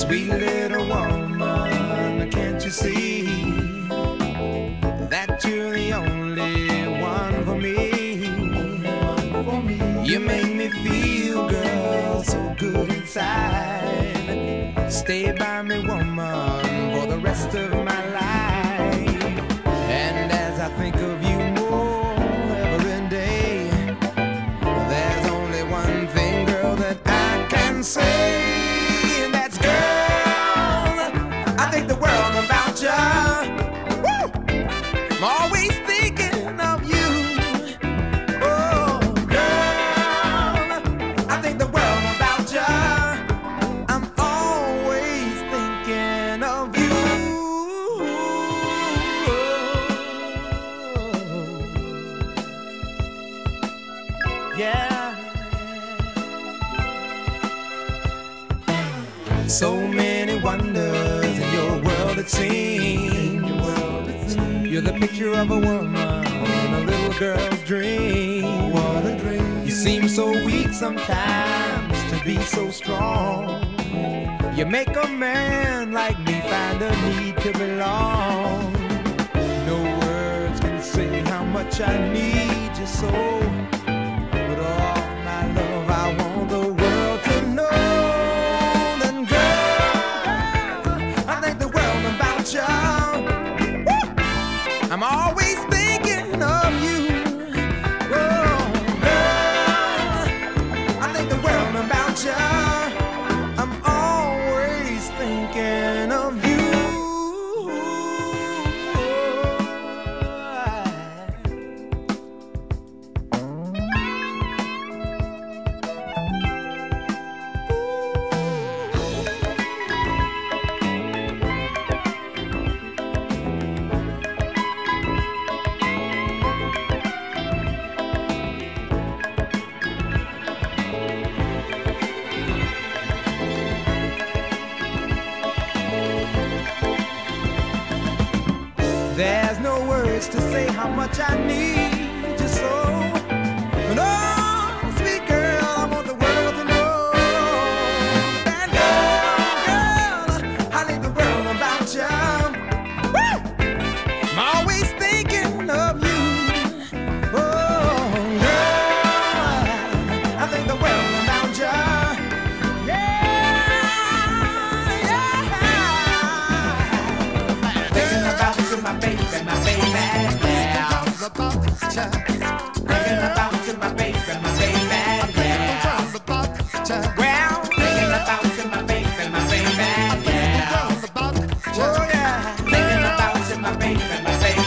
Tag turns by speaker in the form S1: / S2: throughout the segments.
S1: Sweet little woman, can't you see that you're the only one for me? You make me feel, girl, so good inside. Stay by me, woman, for the rest of my life. And as I think of you more every day, there's only one thing, girl, that I can say. I'm always thinking of you. Oh, girl, I think the world about you. I'm always thinking of you. Yeah. So many wonders in your world it seems. You're the picture of a woman in a little girl's dream. What a dream. You seem so weak sometimes to be so strong. You make a man like me find a need to belong. No words can say how much I need you so. But all my love, I want the world to know. Then girl, I think the world about you. I'm always thinking of you. Oh, girl, I think the world about you. I'm always thinking of you. There's no words to say how much I need you so. But oh, sweet girl, I want the world to know. And girl, I think the world about you. Woo! I'm always thinking of you. Oh, girl, I think the world about you. My baby, yeah. Thinking about you, my baby, yeah. Well, thinking about you, my baby, yeah. Oh yeah, thinking about you, my baby, yeah.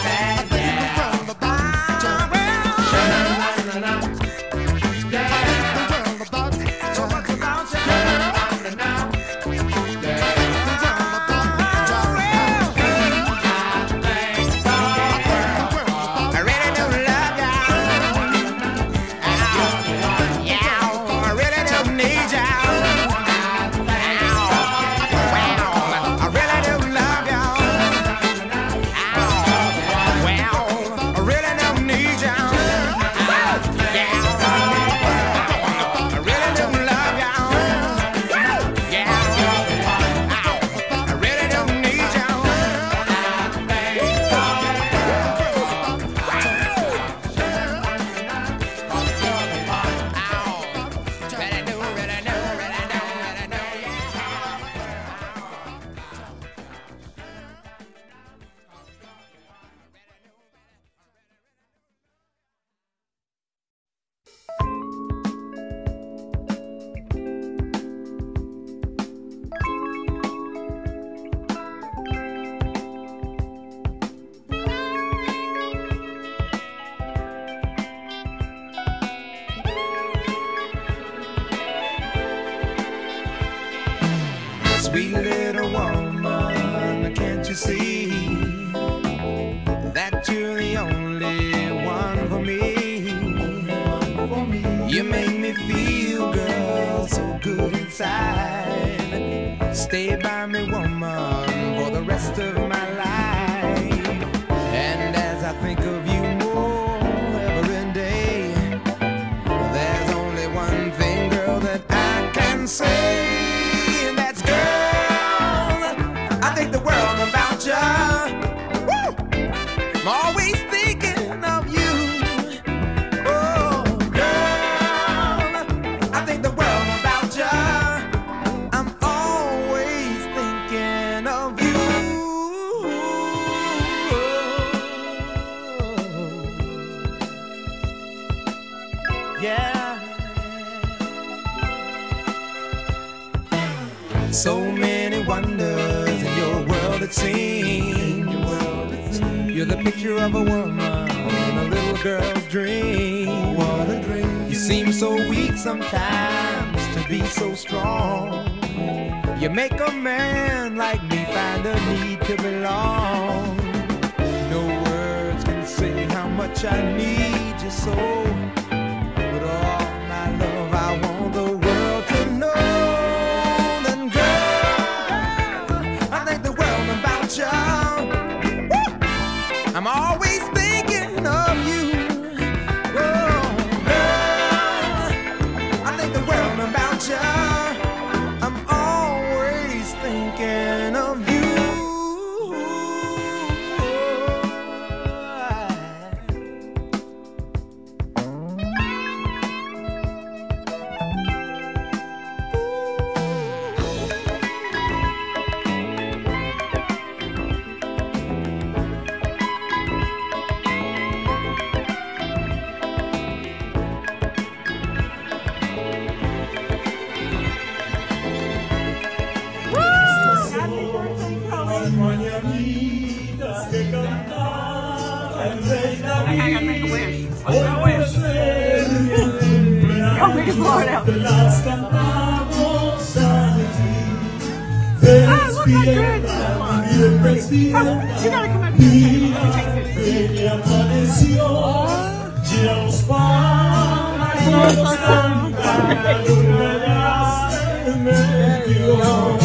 S1: Sweet little woman, can't you see that you're the only one for me? You make me feel, girl, so good inside. Stay by me, woman, for the rest of my life. And as I think of you more every day, there's only one thing, girl, that I can say. And that's, girl, yeah. So many wonders in your world it seems. You're the picture of a woman in a little girl's dream. What a dream. You seem so weak sometimes to be so strong. You make a man like me find a need to belong. No words can say how much I need you so. With all my love I want the world to know. Then girl, I think the world about you. Woo! I'm always thinking of you. Oh, girl, I think the world about you. I'm always thinking of you.
S2: I gotta make a wish. What's my wish? Go make it blow it out. Oh, look how good. You gotta come up here. Take it.